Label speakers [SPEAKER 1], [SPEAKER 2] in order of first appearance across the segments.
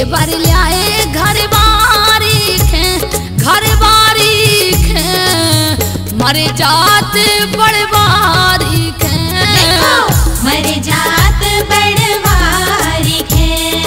[SPEAKER 1] जेवर लाए घर बारी खे मरे जात बड़वारी खे
[SPEAKER 2] मरे जात बड़वारी खे।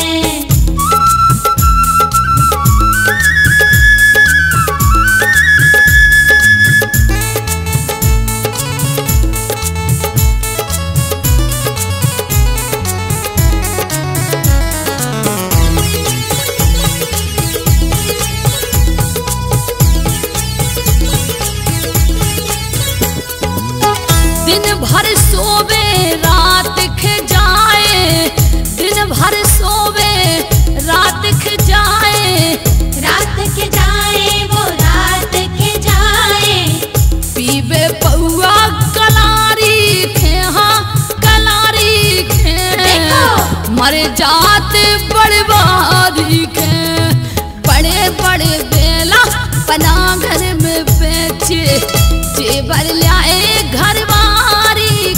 [SPEAKER 1] दिन भर सोवे रात खे जाए, दिन भर सोवे रात खे जाए,
[SPEAKER 2] रात के जाए वो रात के जाए।
[SPEAKER 1] पीबे पौआ कलारी खे हाँ कलारी खे मरे जात बड़वारी खे। बड़े बड़े बेला पना घर में बेचे जेवर लाए घर बारी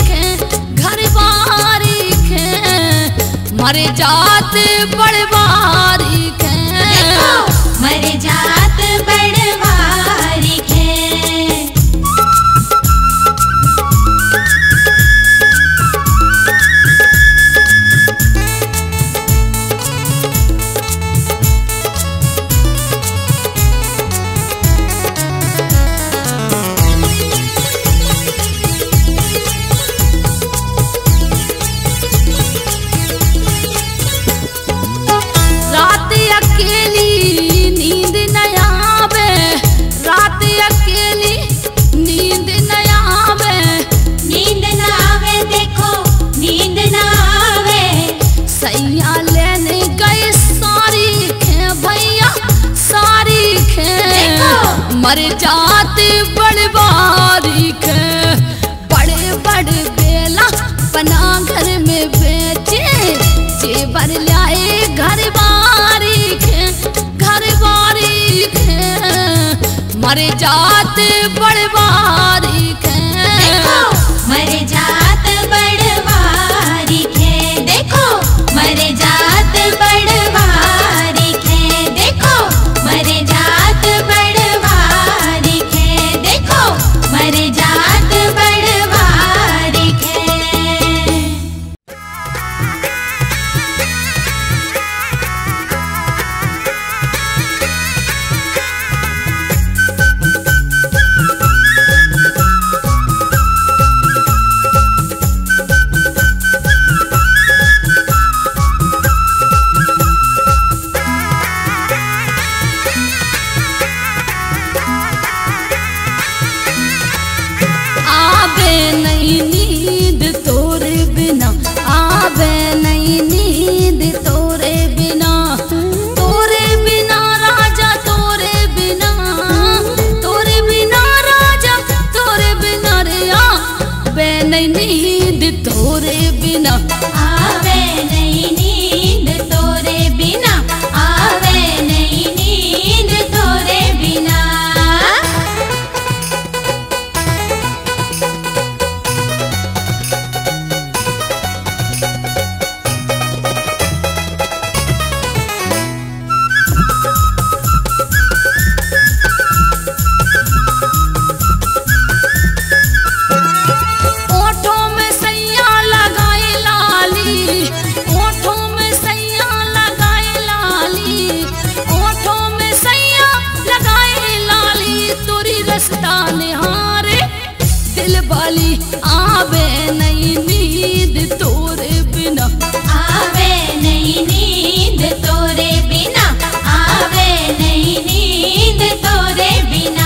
[SPEAKER 1] खे मरे जात बड़वारी खे
[SPEAKER 2] मरे जात बड़वारी खे।
[SPEAKER 1] रात अकेली नींद न आवे, रात अकेली नींद न आवे,
[SPEAKER 2] नींद न आवे देखो नींद न आवे।
[SPEAKER 1] सैया लेने गए सारी खे भैया सारी खे मरे जात बड़वारी खे। बड़े बड़े बेला पना घर में बेचे जेवर लाए घर बारी खे मरे जात बड़वारी खे
[SPEAKER 2] मरे जात बड़वारी खे। देखो मरे जात बड़वारी खे। देखो मरे जात बड़वारी खे। देखो मरे जात बड़वारी खे।
[SPEAKER 1] आवे नहीं नींद तोरे बिना, आवे नहीं नींद तोरे बिना, तोरे बिना राजा तोरे बिना, तोरे बिना राजा तोरे बिना रे आवे नहीं नींद तोरे बिना।
[SPEAKER 2] आवे नहीं नींद तोरे बिना, आवे नहीं नींद तोरे बिना।
[SPEAKER 1] ओठों में सैया लगाए लाली, ओठों में सैया लगाए लाली, ओठों में सैया लगाए लाली। तोरी रास्ता निहारे दिल वाली आवे नहीं नींद तोरे बिना।
[SPEAKER 2] आवे नहीं नींद तोरे बिना, आवे नहीं नींद तोरे बिना।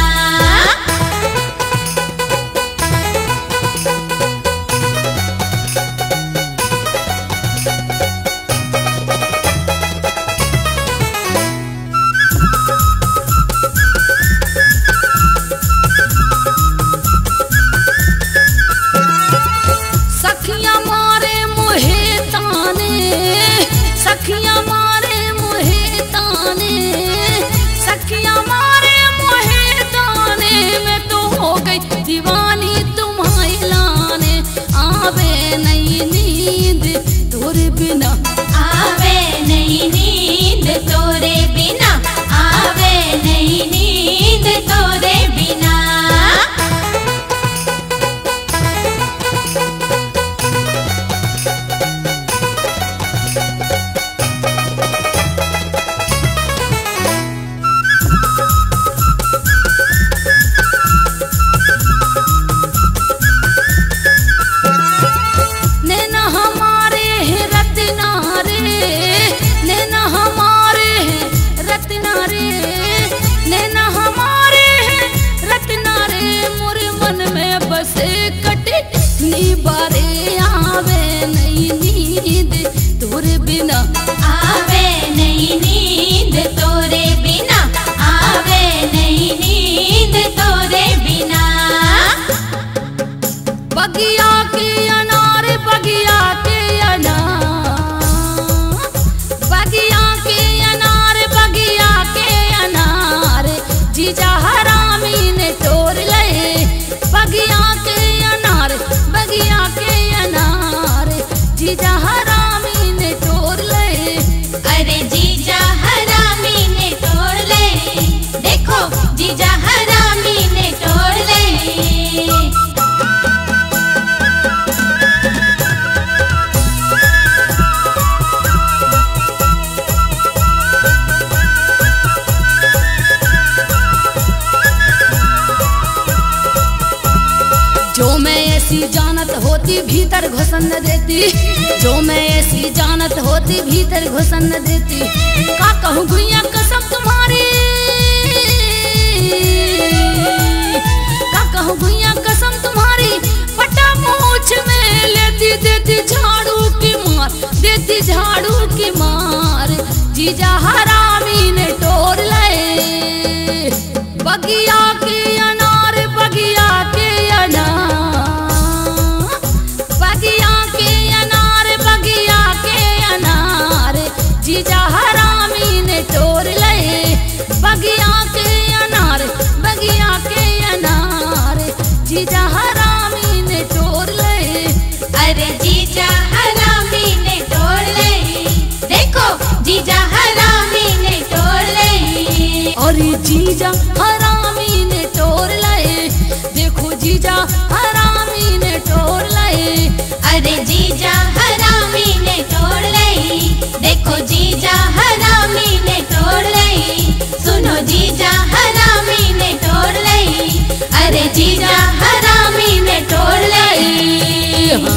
[SPEAKER 1] ऐसी जानत होती भीतर घुसन न देती, जो मैं ऐसी जानत होती भीतर घुसन न देती। का कहूँ गुइया कसम तुम्हारी, का कहूँ गुइया कसम तुम्हारी, पटा मूछ में लेती देती झाड़ू की मार, देती झाड़ू की मार। जीजा हरामी ने टोर ले बगिया के अनार, बगिया के अनार, बगिया के अनार, बगिया के अनार। जीजा हरामी ने टोर ले बगिया के अनार, बगिया के अनार। जीजा हरामी ने टोर ले,
[SPEAKER 2] अरे जीजा हरामी ने टोर ले, देखो जीजा हरामी ने टोर ले।
[SPEAKER 1] और जीजा हरामी ने टोर ले, देखो जीजा हरामी ने टोर ले।
[SPEAKER 2] अरे जीजा हरामी ने टोर ले, देखो जीजा हरामी ने टोर ले। सुनो जीजा हरामी ने टोर ले, अरे जीजा हरामी ने टोर ले।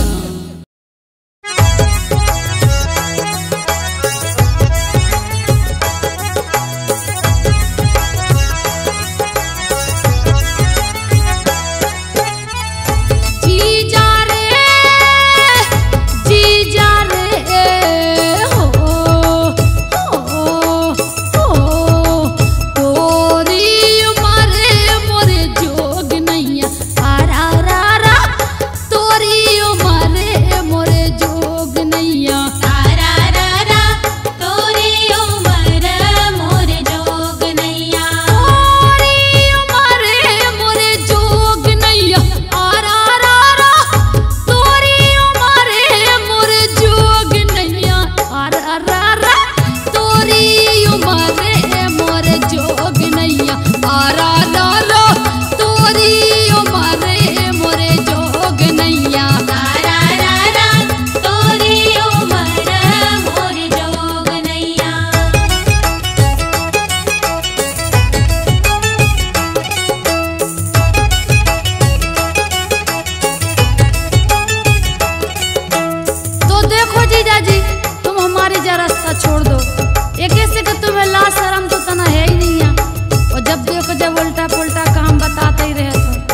[SPEAKER 1] छोड़ दो, एक ऐसे कि तुम्हें ला शर्म तो तना है ही नहीं है, और जब देखो जब उल्टा पुल्टा काम बताते ही रहे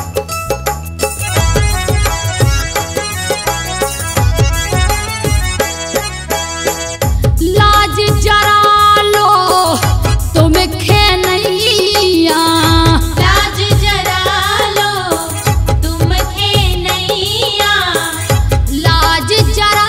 [SPEAKER 1] तो। लाज जरा लो तुम्हें खे नहीं,
[SPEAKER 2] लाज जरा लो तुम खे नहीं,
[SPEAKER 1] लाज जरा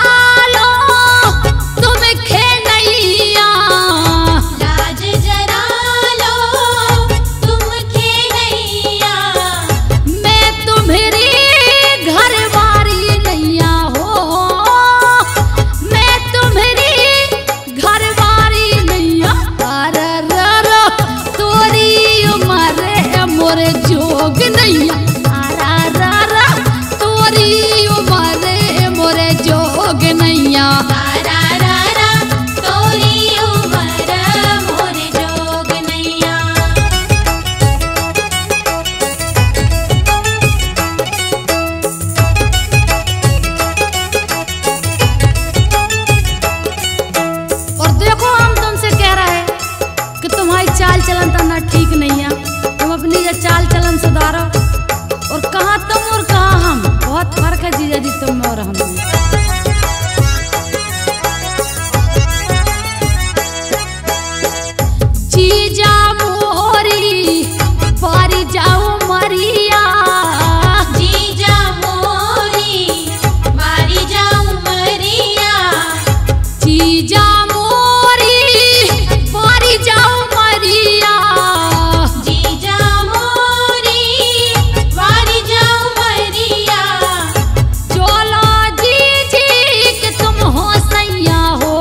[SPEAKER 1] चाल चलन तो ना ठीक नहीं है, तुम अपनी ये चाल चलन सुधारो। और कहाँ तुम और कहाँ हम, बहुत फर्क है जीजा जी तुम और हम में। जीजा मोरी पारी जाओ मरिया,
[SPEAKER 2] जीजा मोरी मारी जाऊं मरिया,
[SPEAKER 1] जीजा मोरी पारी जाओ मरिया,
[SPEAKER 2] जीजा मोरी मारी जाऊं मरिया।
[SPEAKER 1] चलो जीजी कि तुम हो सैया हो,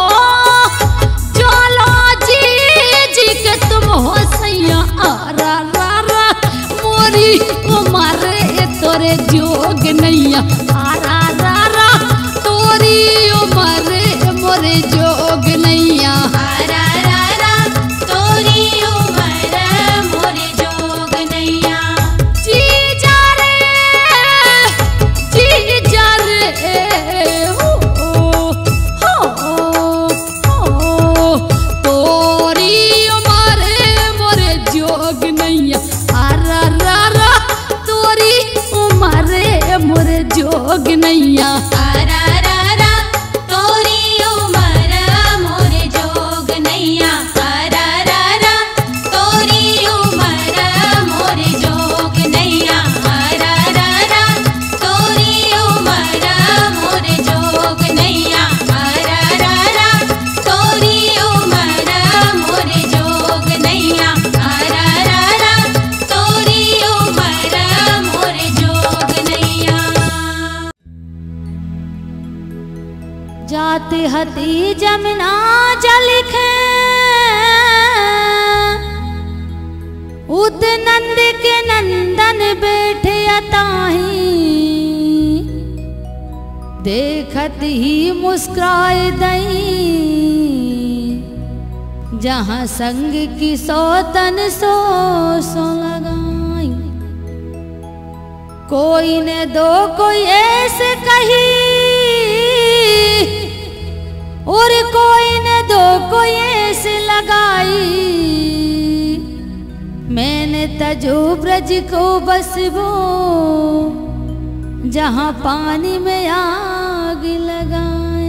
[SPEAKER 1] चलो जीजी कि तुम हो सैया। आरा रा रा मोरी उमर तोरे जोग नैया, आरा रा रा तोरी उमर मोरे जोग नैया।
[SPEAKER 2] आरा रा रा तोरी उमर मोरे जोग नैया।
[SPEAKER 1] जीजा रे जोग नैया।
[SPEAKER 2] आरारारा तोरी उमर मोर जोग नैया। आरारारा तोरी उमर मोर जोग नैया। आरारारा तोरी उमर मोर जोग नैया। आरारारा तोरी उमर मोर जोग नैया। आरारारा तोरी उमर मोर जोग नैया।
[SPEAKER 1] जात हती जमुना जल खे उत नंद के नंदन बैठे अताही। देखत ही मुस्कुराए दई जहाँ संग की सौतन सो लगाई। कोई ने दो कोई ऐसे कही और कोई ने दो कोई ऐसे लगाई। मैंने तजो ब्रज को बस वो जहाँ पानी में आग लगाए।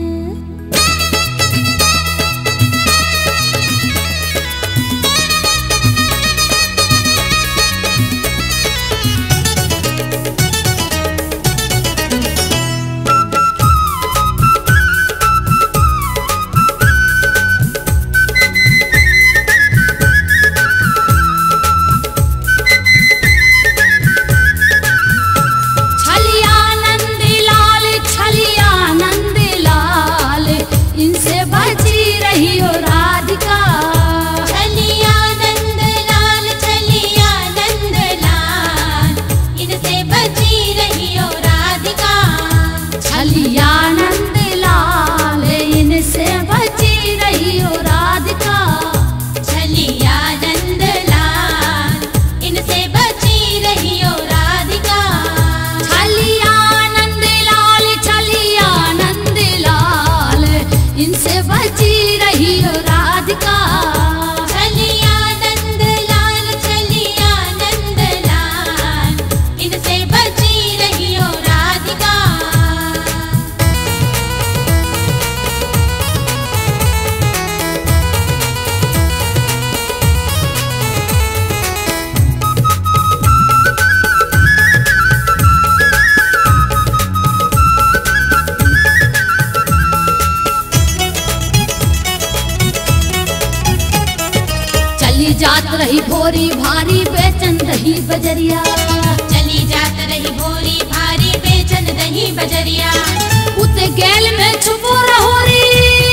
[SPEAKER 1] जात रही भोरी भारी बेचन दही बजरिया।
[SPEAKER 2] चली जात रही भोरी भारी बेचन दही बजरिया।
[SPEAKER 1] उते गैल में छुपो रहोरी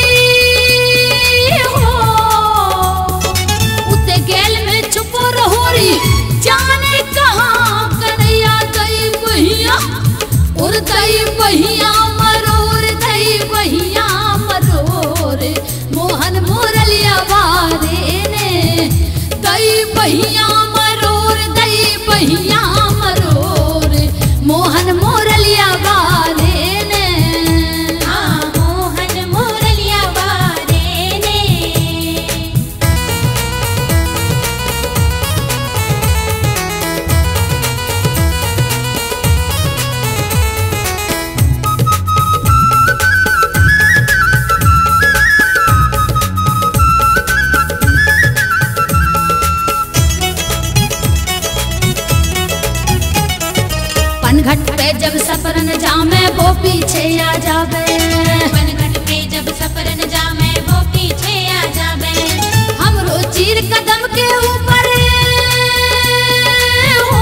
[SPEAKER 1] हो। उते गैल में छुपो रहोरी जाने कहाँ कन्हैया दई बहिया और दई बहिया मरोर दई बहिया मरोर। मोहन मोरलिया वारे ने दई बहिया मरोर दई बहिया मरोर। मोहन मोरलिया वाले ने।
[SPEAKER 2] हाँ मोहन मोरलिया वाले ने।
[SPEAKER 1] पनघट पे जब सफरन जामे वो पीछे आ जावे।
[SPEAKER 2] पनघट पे जब सफरन जामे वो पीछे आ जावे।
[SPEAKER 1] हमरो चीर कदम के ऊपर हो।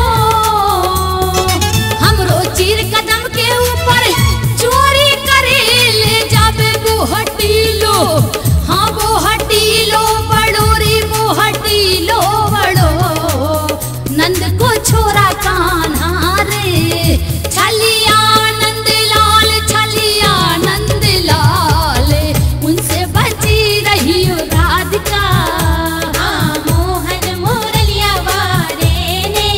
[SPEAKER 1] हमरो चीर कदम के ऊपर चोरी करे ले जावे वो हटीलो। हाँ वो हटीलो बड़ोरी वो हटीलो बड़ो। नंद को छोरा कान्हा रे छलिया नंद लाल छलिया नंद लाल। उनसे बची रही राधिका।
[SPEAKER 2] हाँ मोहन मोरलिया वाले ने।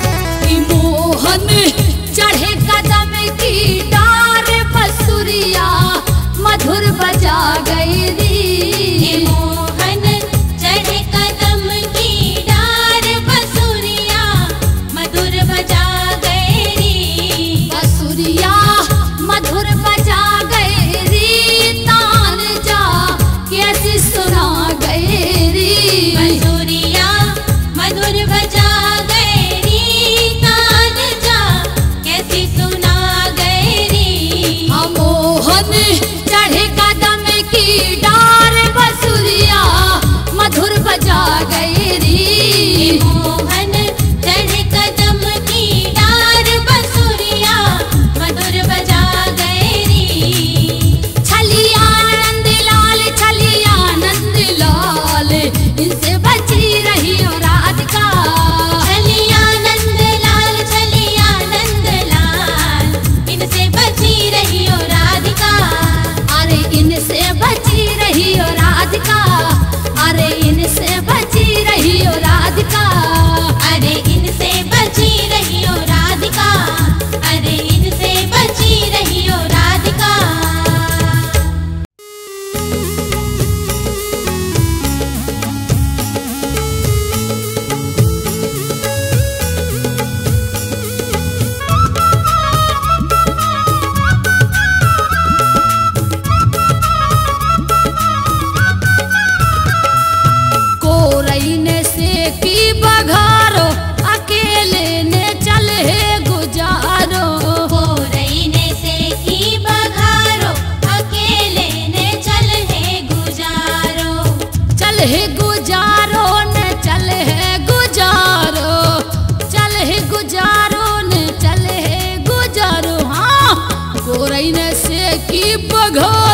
[SPEAKER 1] मोहन चढ़े कदम की डार बसुरिया।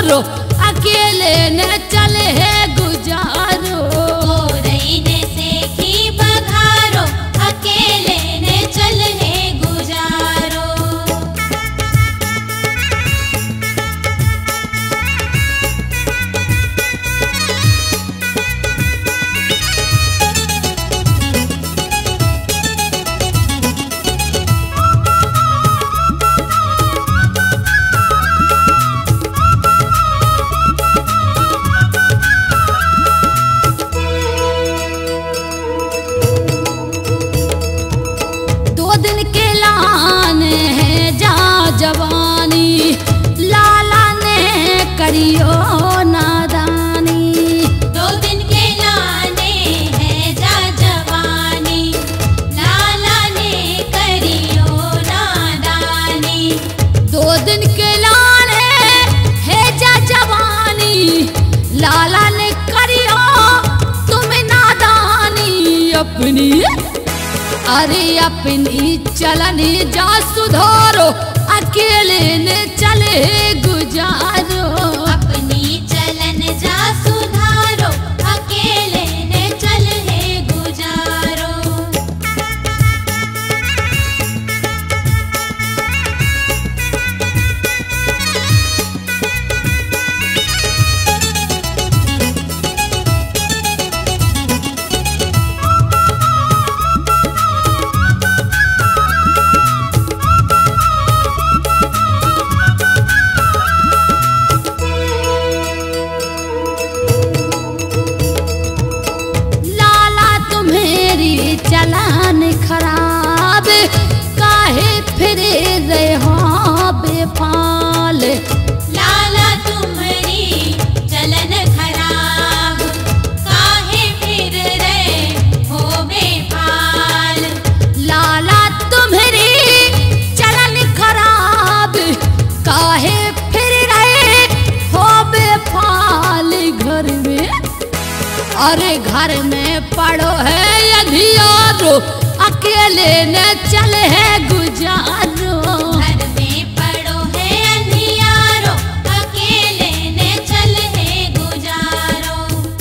[SPEAKER 1] सुधारो अकेले न चले है गुजारो।
[SPEAKER 2] गोरई ने सेखी बघारो अकेले ने चल है गुजारो।
[SPEAKER 1] जवानी लाला ने करियो नादानी।
[SPEAKER 2] 2 दिन के लाने हैं जा जवानी लाला ने करियो नादानी।
[SPEAKER 1] 2 दिन के लाने है जा जवानी लाला ने करियो तुम नादानी। अपनी अरे अपनी चलनी जा सुधारो अकेले ने चले गुजारो।
[SPEAKER 2] अपनी चलन जा सुधारो अकेले ने चल है गुजारो।
[SPEAKER 1] चलन खराब काहे फिरे रहे हो बेपाल।
[SPEAKER 2] लाला तुम्हारी चलन खराब काहे फिर रहे हो बेपाल।
[SPEAKER 1] लाला तुम्हारी चलन खराब काहे फिर रहे हो बेपाल। घर में अरे घर में पड़ो है अंधियारो अकेले न चले है गुजारो।
[SPEAKER 2] घर में पड़ो है अंधियारो अकेले ने चल है गुजारो।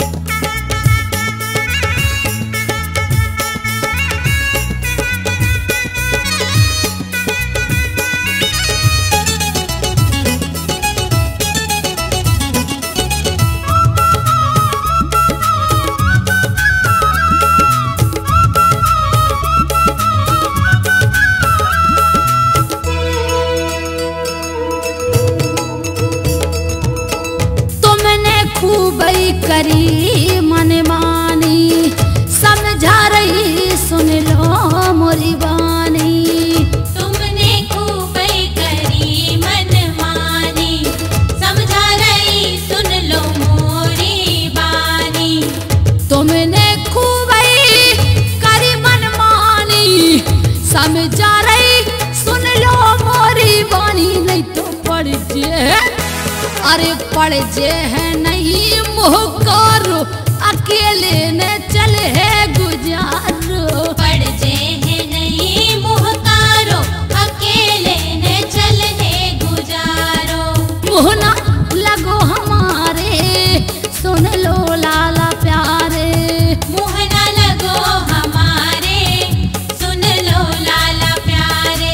[SPEAKER 1] करी मन मानी समझा रही सुन लो मोरी बानी।
[SPEAKER 2] तुमने खूब करी मन मानी समझा रही सुन लो मोरी बानी।
[SPEAKER 1] तुमने खूब करी मन मानी समझा रही सुन लो मोरी बानी। नहीं तो पड़ जे अरे पड़ जे है नहीं मुहकारो अकेले न चले है गुजारो।
[SPEAKER 2] पड़ जे है नहीं मुहकारो अकेले ने चल है गुजारो।
[SPEAKER 1] मुहना लगो हमारे सुन लो लाला प्यारे।
[SPEAKER 2] मुहना लगो हमारे सुन लो लाला प्यारे।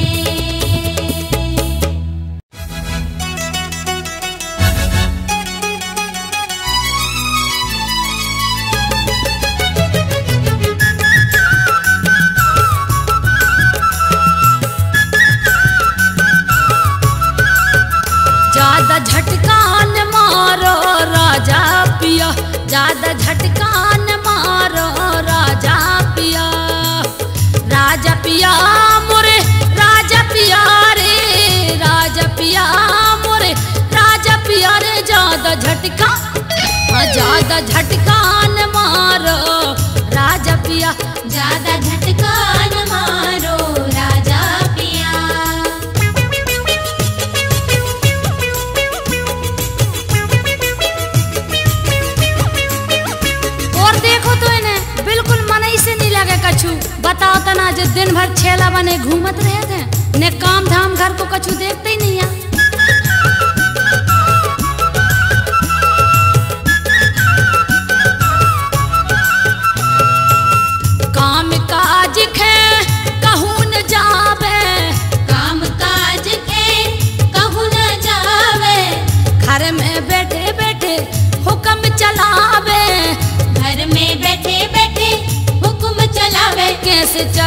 [SPEAKER 1] ज्यादा झटका न मारो राजा पिया, ज्यादा झटका न मारो राजा पिया। राजा पिया मोरे राजा पिया रे, राजा पिया मोरे राजा पिया रे। ज्यादा झटका ज्यादा झटका न मारो राजा पिया,
[SPEAKER 2] ज्यादा झटका न मारो राजा पिया।
[SPEAKER 1] और देखो तो इन्हें बिल्कुल मन ही से नहीं लगे कछु। बताओ तना जो दिन भर छेला बने घूमत रहे थे, ने काम धाम घर को कछु देखते ही नहीं है।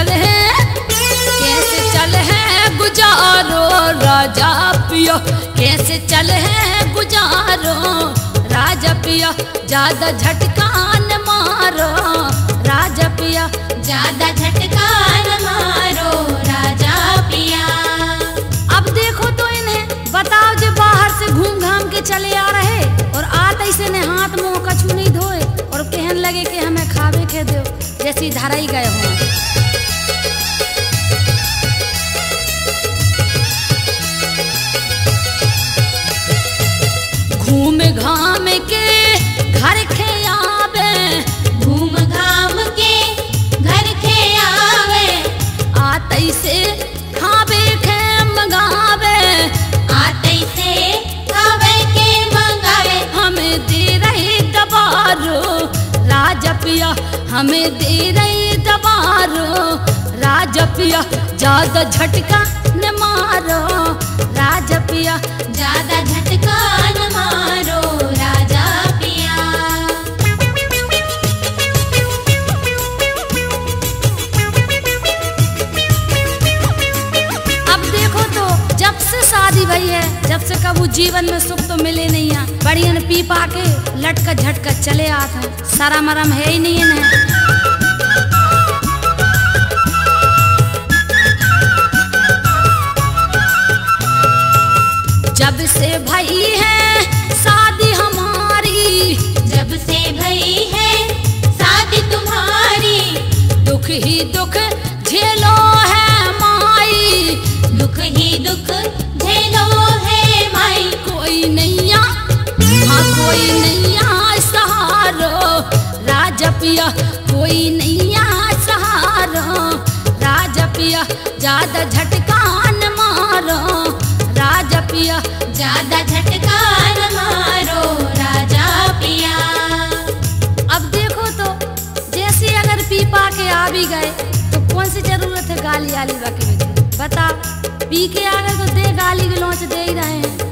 [SPEAKER 1] गुजारो राजा पिया, कैसे चले हैं गुजारो राजा पिया, ज्यादा झटका न मारो राजा पिया,
[SPEAKER 2] ज्यादा झटका न मारो राजा पिया।
[SPEAKER 1] अब देखो तो इन्हें बताओ जो बाहर से घूम घाम के चले आ रहे और आते ऐसे ने हाथ मुंह कछु नहीं धोए और कहने लगे कि हमें खावे के दो, जैसी धरा ही गए हो। घूम घाम के घर खे आवे,
[SPEAKER 2] घूम घाम के घर खे आवे,
[SPEAKER 1] आते से खावे के मंगावे,
[SPEAKER 2] आते से खावे के मंगावे,
[SPEAKER 1] हमें दे रहे दबारो राजा पिया, हमें दे रहे दबारो राजा पिया, ज्यादा झटका न मारो राजा पिया,
[SPEAKER 2] ज्यादा झटका न मारो राजा पिया।
[SPEAKER 1] अब देखो तो जब से शादी भई है, जब से कबू जीवन में सुख तो मिले नहीं है, बढ़िया पी पा के लटका झटका चले आते हैं, सारा मरम है ही नहीं इन्हें। जब से भई है शादी हमारी,
[SPEAKER 2] जब से भई है शादी तुम्हारी,
[SPEAKER 1] दुख ही दुख झेलो है माई,
[SPEAKER 2] दुख ही दुख झेलो है माई,
[SPEAKER 1] कोई नैया हाँ कोई नैया सहारो राजा पिया, कोई नैया सहारो राजा पिया, ज्यादा झटका न मारो राजा पिया,
[SPEAKER 2] ज्यादा झटका न मारो राजा पिया।
[SPEAKER 1] अब देखो तो जैसे अगर पी पा के आ भी गए तो कौन सी जरूरत है गाली आली बाकी बता, पी के आ गए तो दे गाली गलौच दे ही रहे हैं।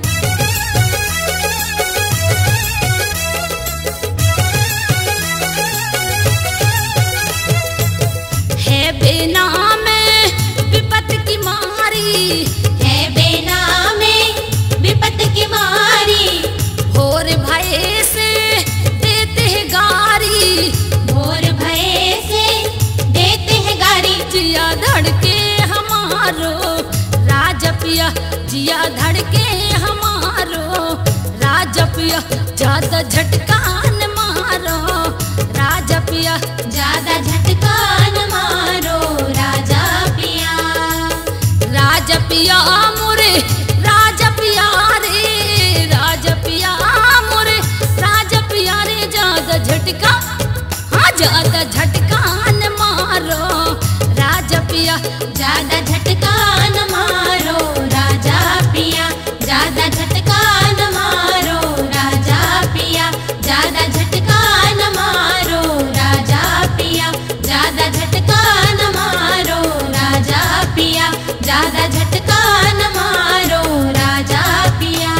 [SPEAKER 1] है बेनाम विपत की मारी,
[SPEAKER 2] है बेनाम विपत की मारी,
[SPEAKER 1] भोर भय से देते हैं गारी,
[SPEAKER 2] भोर भय से देते हैं गारी,
[SPEAKER 1] जिया धड़के हमारो राजा पिया, जिया धड़के हमारो राजा पिया, ज्यादा झटका न मारो राजा पिया,
[SPEAKER 2] ज्यादा झटका न मारो राजा पिया।
[SPEAKER 1] राजा पिया मोरे राजा पिया रे, राजा पिया मोरे राजा पिया रे, ज्यादा झटका हाँ ज्यादा झटका न मारो राजा पिया,
[SPEAKER 2] ज्यादा झटका न मारो राजा पिया, ज्यादा झटका न मारो राजा पिया, ज्यादा झटका न मारो राजा पिया, ज्यादा झटका न मारो राजा पिया, ज्यादा झटका न मारो राजा पिया।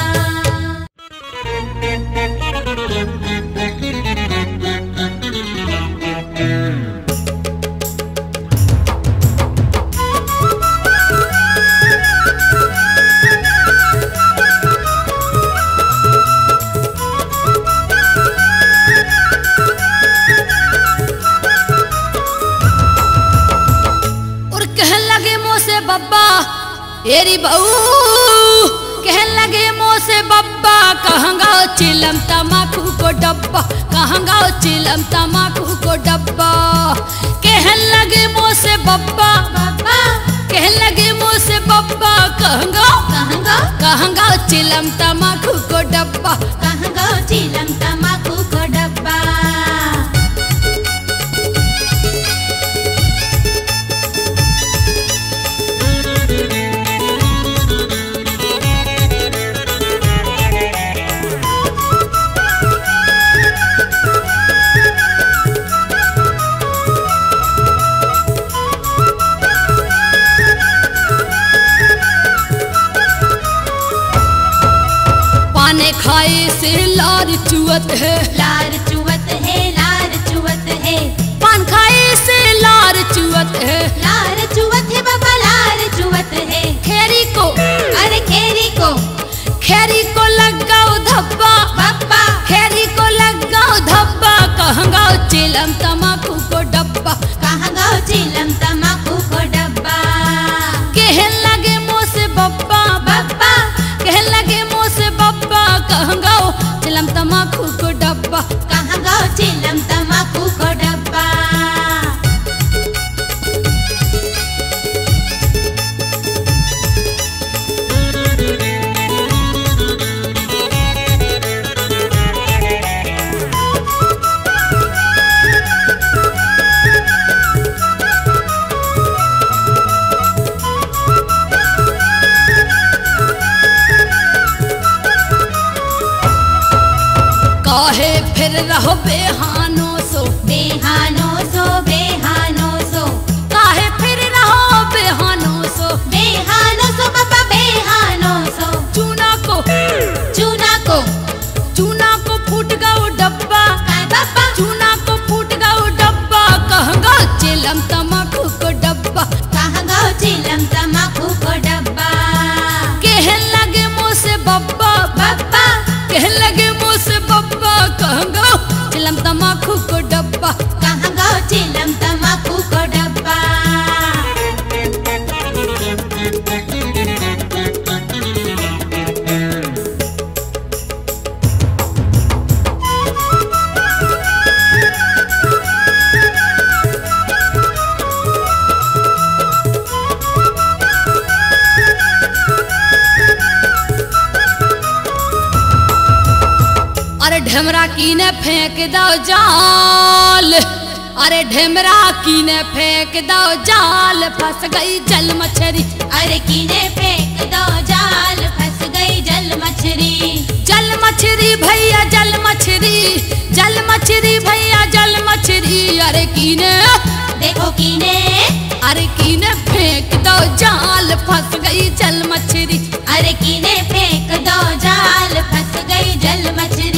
[SPEAKER 1] बब्बा एरी बहू कहने लगे मुँह से बब्बा, कहंगा चिलम तमाकू को डब्बा, कहंगा चिलम तमाकू को डब्बा, कहने लगे मुँह से बब्बा,
[SPEAKER 2] बब्बा
[SPEAKER 1] कहने लगे मुँह से बब्बा, कहंगा
[SPEAKER 2] कहंगा
[SPEAKER 1] कहंगा चिलम तमाकू को डब्बा,
[SPEAKER 2] कहंगा चिलम तमाकू को डब्बा।
[SPEAKER 1] पाने खाए से लार चुअत है,
[SPEAKER 2] लार चुवत है, लार चुवत है,
[SPEAKER 1] पान खाए से लार चुअत है, काहे फिर रहो बेहानो सो
[SPEAKER 2] बेहानो सो बेहानो सो
[SPEAKER 1] काहे फिर रहो बेहानो सो
[SPEAKER 2] बेहानो सो बाबा बेहानो सो
[SPEAKER 1] चूना को फूट गयो डब्बा
[SPEAKER 2] बाबा
[SPEAKER 1] चूना को फूट गयो डब्बा कहंगा चिलम तमाकू को डब्बा
[SPEAKER 2] कहाँ गो चिलम तमाकू को डब्बा
[SPEAKER 1] कहन लगे मुँह से बब्बा
[SPEAKER 2] बब्बा
[SPEAKER 1] कहन लगे मुँह से बब्बा कहंगा चिलम तमाकू को डब्बा
[SPEAKER 2] कहाँ गो चिलम तमाकू को डब्बा
[SPEAKER 1] अरे ढेमरा की ने फेंक दो जाल अरे ढेमरा की ने फेंक दो जाल फंस गई जल मछली
[SPEAKER 2] अरे कीने फेंक दो जाल फंस गई जल मछली
[SPEAKER 1] भैया जल मछली भैया जल मछली अरे कीने
[SPEAKER 2] देखो कीने
[SPEAKER 1] अरे कीने फेंक दो जाल फंस गई जल मछली
[SPEAKER 2] अरे कीने फेंक दो जाल फंस गई जल मछली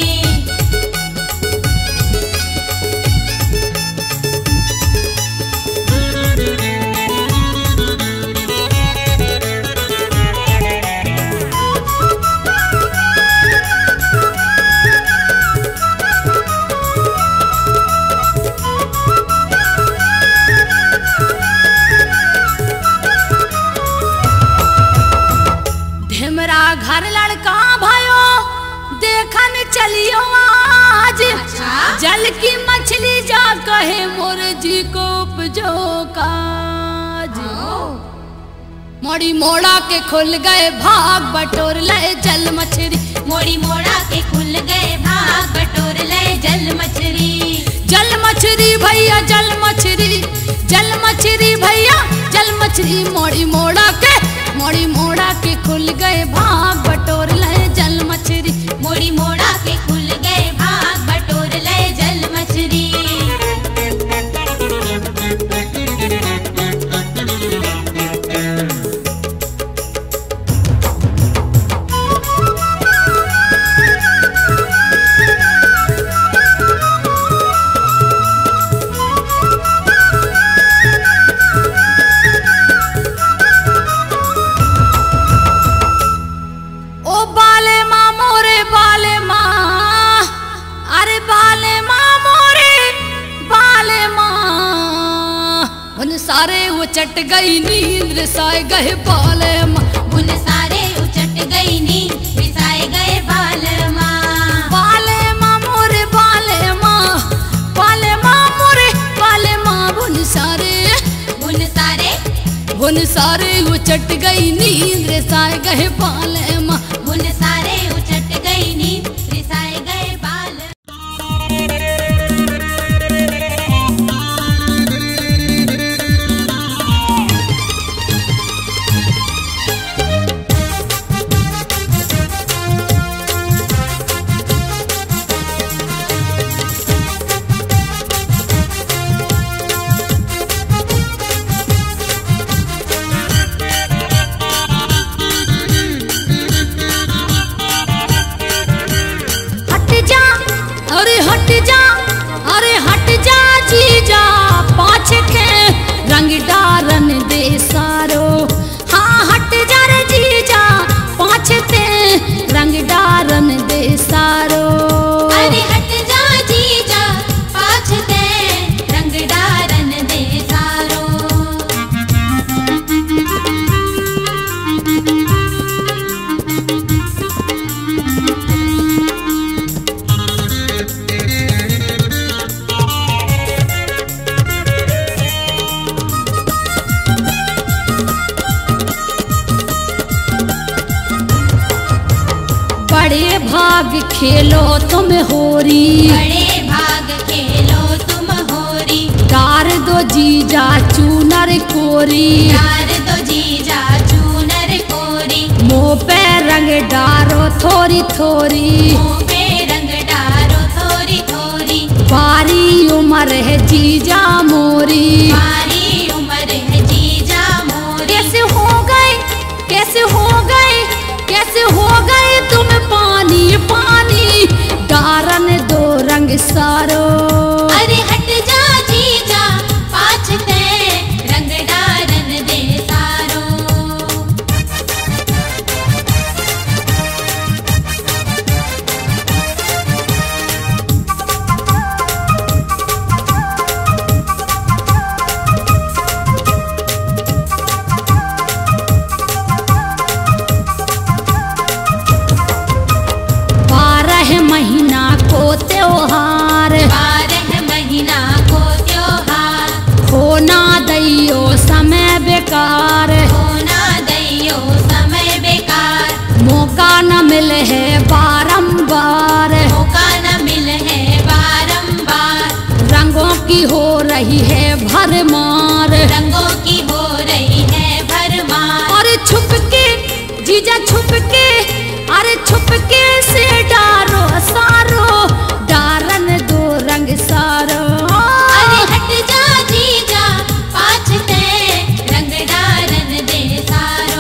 [SPEAKER 1] ढेमरा घर लड़का भयो देखन चलियो आज जल की मछली जा कहे मोर जी को उपजो काज मोड़ी मोड़ा के खुल गए भाग बटोर ले जल मछली
[SPEAKER 2] मोड़ी मोड़ा के खुल गए भाग बटोर ले जल मछली
[SPEAKER 1] भैया जल मछली भैया जल मछली मोड़ी मोड़ा के खुल गए भाग बटोर ले जल मछली
[SPEAKER 2] मोड़ी मोड़ा के खुल गए भाग बटोर ले जल मछली
[SPEAKER 1] सारे उचट गई नींद रिसाए गए बाले माँ
[SPEAKER 2] उन सारे उचट गई नींद रिसाए गए बाले माँ
[SPEAKER 1] मोरे बाले माँ बुन सारे उचट गई नींद रिसाए गए बाले माँ
[SPEAKER 2] बुन सारे उचट गई नींद रिसाए गए बाल
[SPEAKER 1] अरे हट जा जीजा पाछ के रंग डारन दे सारो हाँ हट जा रे जीजा पाछ ते रंग डारन दे सारो
[SPEAKER 2] अरे हट जा जीजा पाछ ते रंग डारन दे सारो
[SPEAKER 1] बड़े भाग खेलो तुम होरी
[SPEAKER 2] बड़े भाग खेलो तुम होरी
[SPEAKER 1] डार दो जीजा चूनर कोरी
[SPEAKER 2] डार दो जीजा चूनर कोरी
[SPEAKER 1] मुँह पे रंग डारो थोरी थोरी
[SPEAKER 2] मुँह पे रंग डारो
[SPEAKER 1] बारी उम्र है जीजा मोरी,
[SPEAKER 2] बारी उम्र है जीजा मोरी।
[SPEAKER 1] कैसे हो गए, कैसे हो गए, कैसे हो गए तुम पानी पानी, डारन दो रंग सारो।
[SPEAKER 2] अरे हट जा जीजा पाछते, रंग डारन दे सारो।
[SPEAKER 1] महीना को त्योहार,
[SPEAKER 2] 12 महीना को त्योहार,
[SPEAKER 1] होना दैयो समय बेकार,
[SPEAKER 2] होना दैयो समय बेकार।
[SPEAKER 1] मौका न मिले है बारंबार,
[SPEAKER 2] मौका न मिले है बारंबार।
[SPEAKER 1] रंगों की हो रही है भरमार,
[SPEAKER 2] रंगों की हो रही है भरमार।
[SPEAKER 1] और छुप के जीजा छुप के, अरे छुप के से डारो सारो, डारन दो रंग सारो।
[SPEAKER 2] अरे हट जा जीजा पाछते, रंग डारन दे सारो।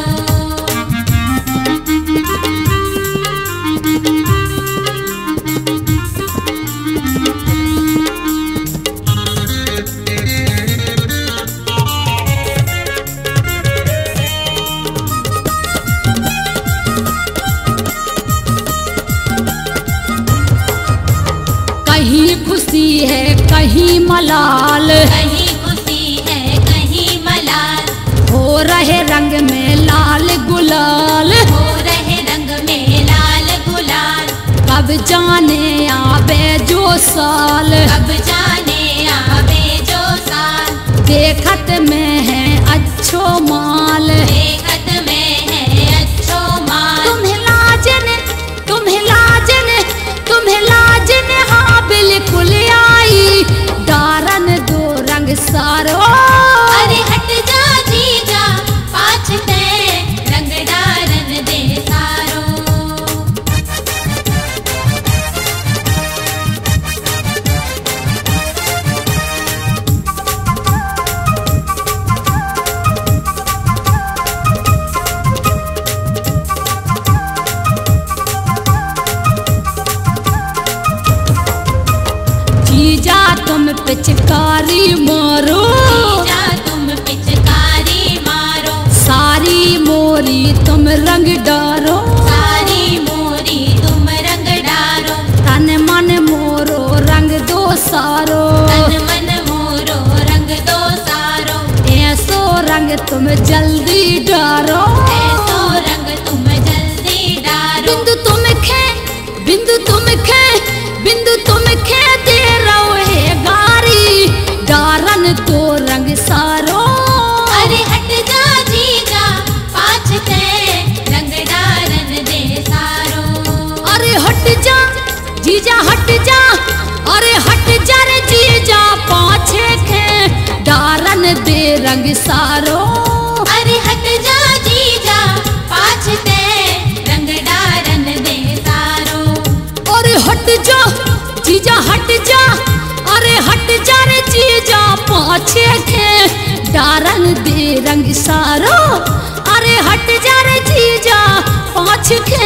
[SPEAKER 1] कहीं खुशी है कहीं मलाल,
[SPEAKER 2] कहीं खुशी है कहीं मलाल,
[SPEAKER 1] हो रहे रंग में लाल गुलाल,
[SPEAKER 2] हो रहे रंग में लाल गुलाल।
[SPEAKER 1] कब जाने आवे जो साल,
[SPEAKER 2] कब जाने आवे जो साल,
[SPEAKER 1] देखत में है अच्छो माल,
[SPEAKER 2] देखत में है अच्छो माल।
[SPEAKER 1] तुम्हें लाजन, तुम्हें लाजन, तुम्हें लाजन, हाँ बिल्कुल आई, डारन दो रंग सारो।
[SPEAKER 2] अरे हट जा जीजा पाछते, रंग डारन दे सारो।
[SPEAKER 1] जीजा तुम पिचकारी मारो,
[SPEAKER 2] जीजा तुम पिचकारी मारो,
[SPEAKER 1] सारी मोरी तुम रंग डारो,
[SPEAKER 2] सारी मोरी तुम रंग डारो।
[SPEAKER 1] तन मन मोरो रंग दो सारो,
[SPEAKER 2] तन मन मोरो रंग दो सारो।
[SPEAKER 1] ऐसो रंग तुम जल्दी डारो,
[SPEAKER 2] ऐसो रंग तुम जल्दी डारो।
[SPEAKER 1] बिंदु तुम खे, बिंदु तुम खे, बिंदु तुम खे दे रहो है गारी, डारन तो रंग सारो।
[SPEAKER 2] अरे हट जा जीजा पाछते, रंग डारन दे सारो।
[SPEAKER 1] अरे हट जा जीजा हट जा, अरे हट जा रे जीजा पाछे खे, डारन दे रंग सारो।
[SPEAKER 2] अरे हट जा जीजा पाछते, रंग डारन दे सारो।
[SPEAKER 1] अरे हट जा जीजा हट जा, अरे हट जा रे जीजा पाछे खे, डारन दे रंग सारो। अरे हट जा रे जीजा पाछे खे,